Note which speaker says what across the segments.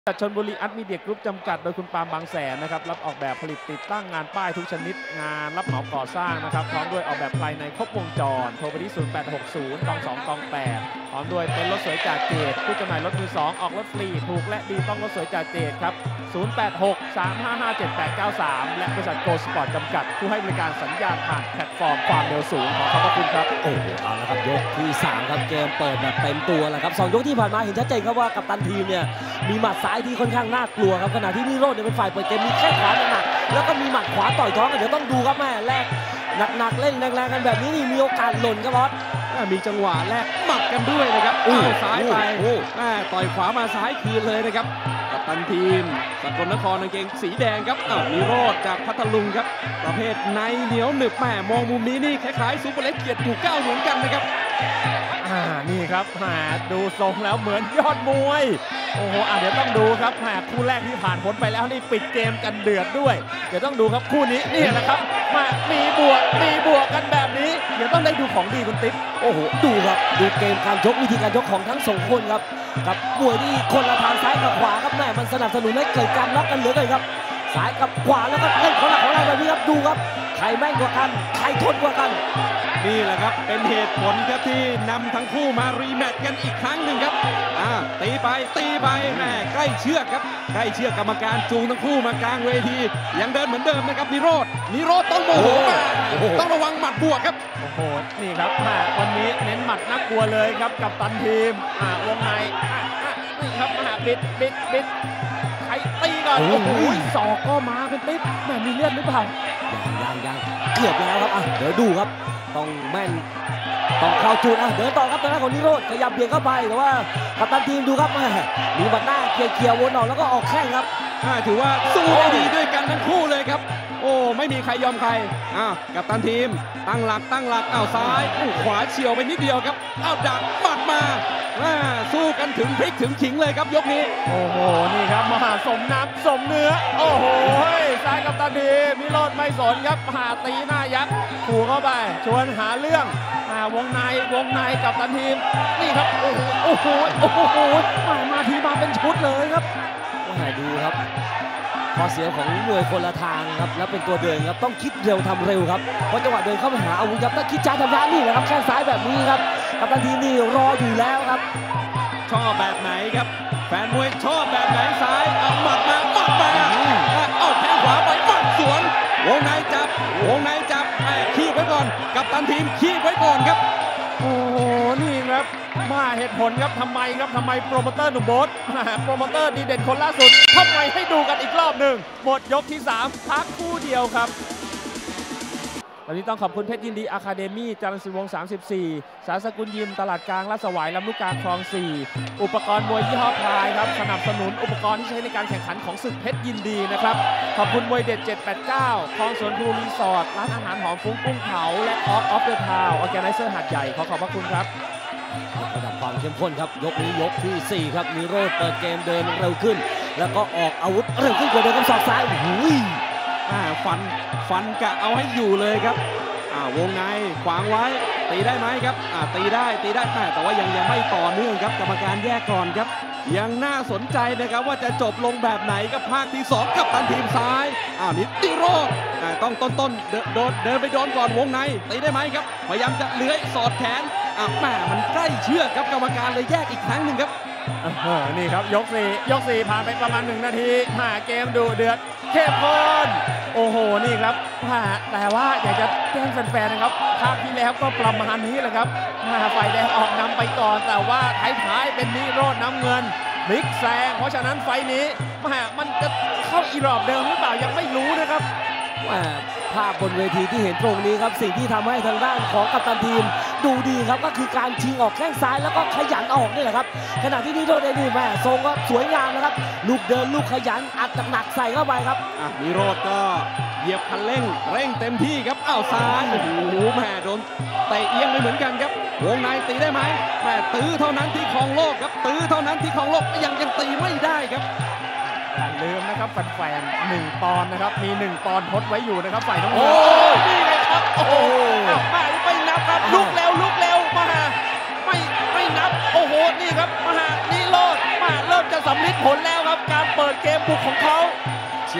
Speaker 1: ชลบุรีอาร์ตมีเดียกรุ๊ปจำกัดโดยคุณปาล์มบางแสนนะครับรับออกแบบผลิตติดตั้งงานป้ายทุกชนิดงานรับเหมาก่อสร้างนะครับพร้อมด้วยออกแบบภายในครบวงจรโทรไปที่08602228พร้อมด้วยเต็นท์รถสวยจากเจดผู้จำหน่ายรถมือ2ออกรถฟรีถูกและดีต้องรถสวยจากเจดครับ0863557893และบริษัทโกลสปอร์ตจำกัดผู้ให้บริการสัญญาณผ่านแพลตฟอร์มความเร็วสูงขอขอบพระคุณครับ
Speaker 2: โอ้โหเอาละครับยกที่3ครับเกมเปิดแบบเต็มตัวแล้วครับ2ยกที่ผ่านมาเห็นชัดเจนครับว่ากัปตันทีมเนี่ยมีหมัดซ้ายที่ค่อนข้างน่ากลัวครับขณะที่นิโรธเนี่ยเป็นฝ่ายเปิดเกมมีแข้งขวาหนักๆแล้วก็มีหมัดขวาต่อยท้องกันเดี๋ยวต้องดูครับแม่แรกหนักๆเล่นแรงๆกันแบบนี้นี่มีโอกาสหล่นครับบอส
Speaker 3: มีจังหวะแรกหมัดกันด้วยนะครับซ้ายไปต่อยขวามาซ้ายคืนเลยนะครับกัปตันทีมสกลนครกางเกงสีแดงครับนิโรธจากพัทลุงครับประเภทในเหนียวหนึบแม่มองมุมนี้นี่คล้ายๆซุปเปอร์เล็กเกียรติอยู่9เหมือนกันนะครับ
Speaker 1: นี่ครับดูทรงแล้วเหมือนยอดมวยโอ้โหเดี๋ยวต้องดูครับคู่แรกที่ผ่านพ้นไปแล้วนี่ปิดเกมกันเดือดด้วยเดี๋ยวต้องดูครับคู่นี้นี่แหละครับมีบวกกันแบบนี้เดี๋ยวต้องได้ดูของดีคุณติ๊บ
Speaker 2: โอ้โหดูครับดูเกมการยกวิธีการยกของทั้ง2คนครับกับมวยที่คนละทางซ้ายกับขวาครับแม่มันสนับสนุนให้เกิดการล็อกกันเหลือเกินครับซ้ายกับขวาแล้วก็เล่นของหลักของแรงแบบนี้ครับดูครับใครแม่นกว่ากันใครทนกว่ากัน
Speaker 3: นี่แหละครับเป็นเหตุผลครับที่นำทั้งคู่มารีแมตช์กันอีกครั้งหนึ่งครับตีไปแม่ใกล้เชือกครับใกล้เชือกกรรมการจูงทั้งคู่มากลางเวทียังเดินเหมือนเดิมนะครับนิโรธต้องโมโหต้องระวังหมัดบวกครับ
Speaker 1: โอ้โหนี่ครับวันนี้เน้นหมัดน่ากลัวเลยครับกับตันทีมวงในนี่ครับบิดใครตีก่อนโอ้โหศอกก็มาเป็นติ๊บมีเลือดหรือเปล่า
Speaker 2: ยังเกือบแล้วครับเดี๋ยวดูครับต้องแม่นต้องเข้าจุดเดินต่อครับตอนนั้นของนิโรธขยับเบี่ยงเข้าไปแต่ว่ากัปตันทีมดูครับมีบัดหน้าเคลียร์วนออกแล้วก็ออกแข้งครับ
Speaker 3: ถือว่าสู้ได้ดีด้วยกันทั้งคู่เลยครับโอ้ไม่มีใครยอมใครกัปตันทีมตั้งหลักซ้ายขวาเฉียวไปนิดเดียวครับดักหมัดมาสู้กันถึงพริกถึงขิงเลยครับยกนี้
Speaker 1: โอ้โหนี่ครับมหาสมน้ำสมเนื้อโอ้โหซ้ายกัปตันทีมนิโรธไม่สนครับตีหน้ายักษ์ขู่เข้าไปชวนหาเรื่องวงในกัปตันทีมนี่ครับโอ้โหมาทีมาเป็นชุดเลยครับ
Speaker 2: ดูครับข้อเสียของมวยคนละทางครับแล้วเป็นตัวเดินครับต้องคิดเร็วทำเร็วครับเพราะจังหวะเดินเข้าไปหาอาวุธครับถ้าคิดช้าทำช้านี่แหละครับแข้งซ้ายแบบนี้ครับกัปตันทีมนี่รออยู่แล้วครับ
Speaker 3: ชอบแบบไหนครับแฟนมวยชอบแบบไหนซ้ายหมัดมาแข้งขวาไปหมัดสวนวงในจับขี้ไว้ก่อนกัปตันทีมขี้ไว้ก่อนครับ
Speaker 1: โอ้โหนี่ครับเหตุผลครับทำไมโปรโมเตอร์หนุ่มโบ๊ทโปรโมเตอร์ดีเด่นคนล่าสุดทำไมให้ดูกันอีกรอบหนึ่งหมดยกที่3พักคู่เดียวครับวันนี้ต้องขอบคุณเพชรยินดีอะคาเดมี่จรัญศรีวงศ์34สารสกุลยิมตลาดกลางลาดสวายลำลูกกาคลอง4อุปกรณ์มวยยี่ห้อพายครับสนับสนุนอุปกรณ์ที่ใช้ในการแข่งขันของศึกเพชรยินดีนะครับขอบคุณมวยเด็ด789คลองสวนภูรีสอร์ทร้านอาหารหอมฟุ้งกุ้งเผาและออฟเดอะทาวน์ออร์แกไนเซอร์หาดใหญ่ขอบพระคุณครับ
Speaker 2: ระดับความเข้มข้นครับยกนี้ยกที่4ครับนิโรธเปิดเกมเดินเร็วขึ้นแล้วก็ออกอาวุธเร็วขึ้นกว่าเดิมกับศอกซ้าย
Speaker 3: ฟันกะเอาให้อยู่เลยครับวงในขวางไว้ตีได้ไหมครับตีได้แต่ว่ายังไม่ต่อเนื่องครับกรรมการแยกก่อนครับยังน่าสนใจนะครับว่าจะจบลงแบบไหนกับภาคที่2กับตันทีมซ้ายนิโรธต้องต้นเดินไปโดนก่อนวงในตีได้ไหมครับพยายามจะเลื้อยสอดแขนมันใกล้เชือกครับกรรมการเลยแยกอีกครั้งหนึ่งครับ
Speaker 1: นี่ครับยก4ผ่านไปประมาณ1นาทีเกมดุเดือดเข้มข้นโอ้โหนี่ครับแต่ว่าอยากจะแจ้งแฟนๆนะครับภาคที่แล้วก็ประมาณนี้แหละครับฝ่ายแดงออกนำไปก่อนแต่ว่าท้ายเป็นนิโรธน้ำเงินพลิกแซงเพราะฉะนั้นไฟนี้มันจะเข้าอีรอบเดิมหรือเปล่ายังไม่รู้นะครับ
Speaker 2: ภาพบนเวทีที่เห็นตรงนี้ครับสิ่งที่ทำให้ทางด้านของกัปตันทีมดูดีครับก็คือการชิงออกแข้งซ้ายแล้วก็ขยันออกนี่แหละครับขณะที่นิโรธได้ดีทรงก็สวยงามนะครับลูกเดินลูกขยันอัดหนักใส่เข้าไปครับ
Speaker 3: นิโรธก็เหยียบคันเร่งเต็มที่ครับซ้ายโอ้โหโดนเตะเอียงไปเหมือนกันครับวงในตีได้ไหมตื้อเท่านั้นที่ครองโลกครับตื้อเท่านั้นที่ครองโลกยังตีไม่ได้ครับ
Speaker 1: อย่าลืมนะครับแฟน1 ปอนด์นะครับมี1 ปอนด์ทดไว้อยู่นะครับฝ่ายน้องนี่ไงครับโอ้โหไม่นับครับลุกเร็วไม่นับโอ้โหนี่ครับนิโรธเริ่มจะสำลิดผลแล้วครับการ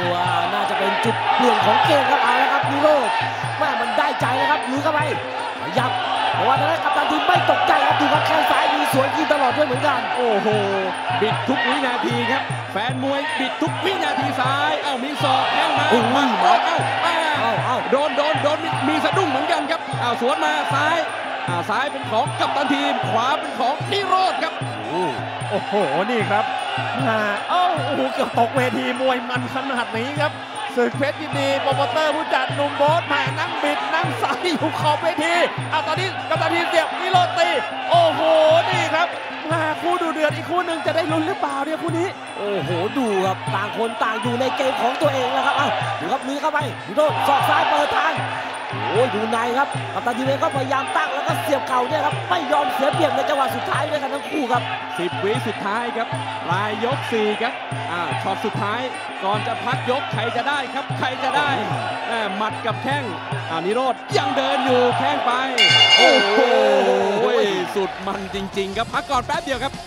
Speaker 2: ที่ว่าน่าจะเป็นจุดเปลี่ยนของเกมครับเอาละครับนิโรธแม่มันได้ใจนะครับลุยเข้าไปขยับเพราะว่าทางด้านกัปตันทีมไม่ตกใจครับดูครับแข้งซ้ายมีสวนยิงตลอดด้วยเหมือนกัน
Speaker 3: โอ้โหบิดทุกวินาทีครับแฟนมวยบิดทุกวินาทีซ้ายมีศอกแข้งมาโดนมีสะดุ้งเหมือนกันครับสวนมาซ้ายซ้ายเป็นของกัปตันทีมขวาเป็นของนิโรธครับ
Speaker 1: โอ้โหนี่ครับโอ้โหเกือบตกเวทีมวยมันขนาดนี้ครับศึกเพชรยินดีโปรโมเตอร์ผู้จัดหนุ่มโบ๊ทมานั่งบิดนั่งใส่อยู่ขอบเวทีตอนนี้กัปตันทีมเสียบนิโรธตีโอ้โหนี่ครับคู่ดูเดือดอีกคู่หนึ่งจะได้ลุ้นหรือเปล่าเนี่ยคู่นี้
Speaker 2: โอ้โหดูครับต่างคนต่างอยู่ในเกมของตัวเองแล้วครับดูครับลุยเข้าไปนิโรธศอกซ้ายเปิดทางโอ้ยดูในครับกัปตันทีมเองก็พยายามตั้งแล้วก็เสียบเข่าเนี่ยครับไม่ยอมเสียเปรียบในจังหวะสุดท้ายด้วยกันทั้งคู่ครับ
Speaker 3: 10 วิสุดท้ายครับปลายยก4ครับช็อตสุดท้ายก่อนจะพักยกใครจะได้ครับใครจะได้หมัดกับแข้งนิโรธยังเดินอยู่แข้งไปโอ้โหสุดมันจริงๆครับพักก่อนแป๊บเดียวครับ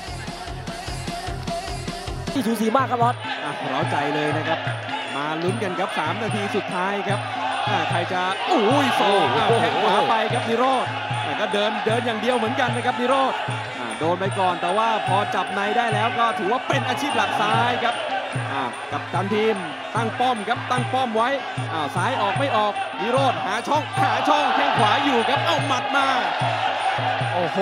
Speaker 2: ที่สูสีมากครับบอส
Speaker 3: เร้าใจเลยนะครับมาลุ้นกันครับ3 นาทีสุดท้ายครับใครจะศอกแข้งขวาไปครับนิโรธก็เดินอย่างเดียวเหมือนกันนะครับนิโรธโดนไปก่อนแต่ว่าพอจับในได้แล้วก็ถือว่าเป็นอาชีพหลักซ้ายครับกับตันทีมตั้งป้อมครับตั้งป้อมไว้ซ้ายออกไม่ออกนิโรธหาช่องแข้งขวาอยู่ครับหมัดมา
Speaker 1: โอ้โห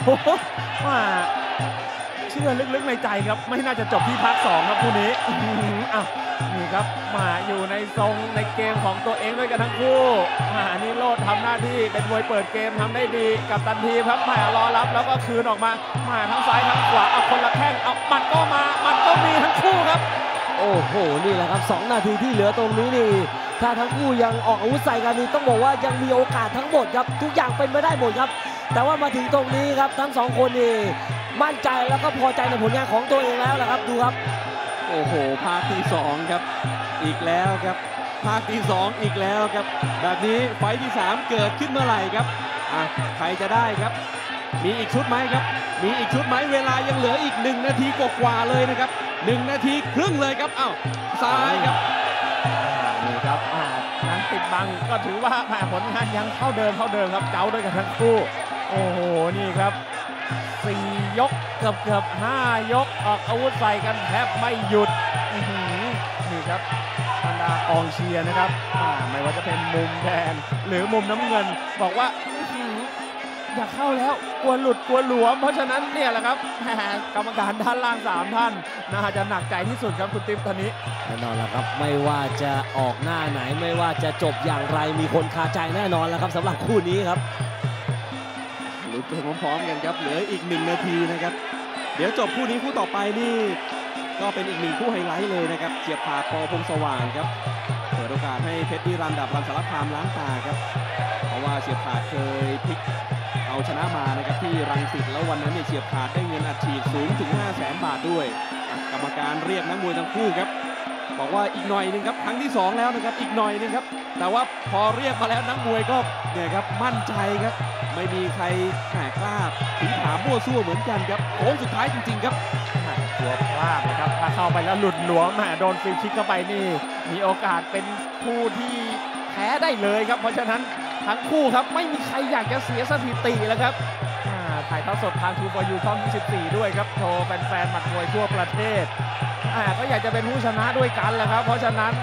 Speaker 1: เชื่อลึกๆในใจครับไม่น่าจะจบที่ภาค2ครับคู่นี้นี่ครับมาอยู่ในทรงในเกมของตัวเองด้วยกันทั้งคู่นิโรธทำหน้าที่เป็นมวยเปิดเกมทำได้ดีกับตันทีครับรอรับแล้วก็คืนออกมาทั้งซ้ายทั้งขวาคนละแข้งมันก็มามันก็มีทั้งคู่ครับ
Speaker 2: โอ้โหนี่แหละครับ2 นาทีที่เหลือตรงนี้นี่ถ้าทั้งคู่ยังออกอาวุธใส่กันนี่ต้องบอกว่ายังมีโอกาสทั้งหมดครับทุกอย่างเป็นไปได้หมดครับแต่ว่ามาถึงตรงนี้ครับทั้ง2 คนนี่มั่นใจแล้วก็พอใจในผลงานของตัวเองแล้วนะครับดูครับ
Speaker 3: โอ้โหภาคที่2ครับอีกแล้วครับภาคที่2อีกแล้วครับแบบนี้ไฟที่3เกิดขึ้นเมื่อไหร่ครับใครจะได้ครับมีอีกชุดไหมครับมีอีกชุดไหมเวลายังเหลืออีก1 นาทีกว่าเลยนะครับ1 นาทีครึ่งเลยครับซ้ายครับ
Speaker 1: นี่ครับนั้นติดบังก็ถือว่าผลงานยังเท่าเดิมครับเจ้าด้วยกันทั้งคู่โอ้โหนี่ครับ4 ยกเกือบ5 ยกออกอาวุธใส่กันแทบไม่หยุดนี่ครับบรรดากองเชียร์นะครับไม่ว่าจะเป็นมุมแดงหรือมุมน้ำเงินบอกว่าอยากเข้าแล้วกลัวหลุดกลัวหลวมเพราะฉะนั้นเนี่ยแหละครับกรรมการด้านล่าง3 ท่านน่าจะหนักใจที่สุดครับคุณติ๊บตอนนี้
Speaker 2: แน่นอนแล้วครับไม่ว่าจะออกหน้าไหนไม่ว่าจะจบอย่างไรมีคนคาใจแน่นอนแล้วครับสำหรับคู่นี้ครับ
Speaker 3: ลุ้นไปพร้อมๆกันครับเหลืออีก1 นาทีนะครับเดี๋ยวจบคู่นี้คู่ต่อไปนี่ก็เป็นอีก1 คู่ไฮไลท์เลยนะครับเฉียบขาดป.พงษ์สว่างครับเปิดโอกาสให้เพชรนิรันดร์ดับรันสารคามล้างตาครับเพราะว่าเฉียบขาดเคยพลิกเอาชนะมานะครับที่รังสิตแล้ววันนั้นเนี่ยเฉียบขาดได้เงินอัดฉีดสูงถึง 500,000 บาทด้วยกรรมการเรียกนักมวยทั้งคู่ครับบอกว่าอีกหน่อยนึงครับครั้งที่2แล้วนะครับอีกหน่อยนึงครับแต่ว่าพอเรียกมาแล้วนักมวยก็เนี่ยครับมั่นใจครับไม่มีใครกล้าถีบหามั่วซั่วเหมือนกันครับโค้งสุดท้ายจริงๆครับ
Speaker 1: ตัวพลาดนะครับถ้าเข้าไปแล้วหลุดหลวมโดนฟรีคิกเข้าไปนี่มีโอกาสเป็นผู้ที่แพ้ได้เลยครับเพราะฉะนั้นทั้งคู่ครับไม่มีใครอยากจะเสียสถิติแล้วครับถ่ายทอดสดทางทูฟอร์ยูช่อง24ด้วยครับโชว์แฟนๆหมัดมวยทั่วประเทศก็อยากจะเป็นผู้ชนะด้วยกันแหละครับเพราะฉะนั้น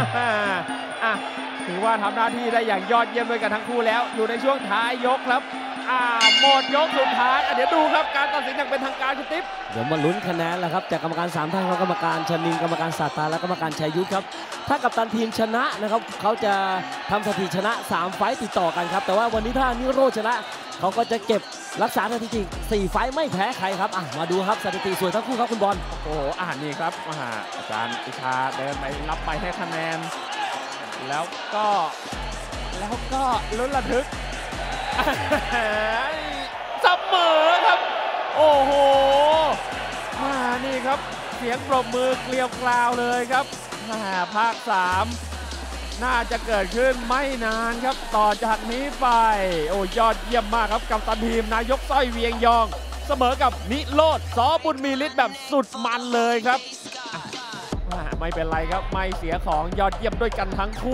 Speaker 1: ถือว่าทำหน้าที่ได้อย่างยอดเยี่ยมด้วยกันทั้งคู่แล้วอยู่ในช่วงท้ายยกครับหมดยกสุดท้ายเดี๋ยวดูครับการตัดสินอย่างเป็นทางการคุณติ๊บ
Speaker 2: เดี๋ยวมาลุ้นคะแนนแล้วครับจากกรรมการ3 ท่านกรรมการชนินกรรมการศาสตราและกรรมการชัยยุทธครับถ้ากัปตันทีมชนะนะครับเขาจะทำสถิติชนะ3 ไฟต์ติดต่อกันครับแต่ว่าวันนี้ถ้านิโรธชนะเขาก็จะเก็บรักษาสถิติ4 ไฟต์ไม่แพ้ใครครับมาดูครับสถิติสวยทั้งคู่ครับคุณบอล
Speaker 1: โอ้โหนี่ครับอาจารย์อิชาเดินไปรับไปให้คะแนนแล้วก็ลุ้นระทึกเสมอครับโอ้โหนี่ครับเสียงปรบมือเกลียวกราวเลยครับภาค3น่าจะเกิดขึ้นไม่นานครับต่อจากนี้ไปโอ้ยอดเยี่ยมมากครับกัปตันทีมนายกสร้อยเวียงยองเสมอกับนิโรธ ส.บุญมีฤทธิ์แบบสุดมันเลยครับไม่เป็นไรครับไม่เสียของยอดเยี่ยมด้วยกันทั้งคู่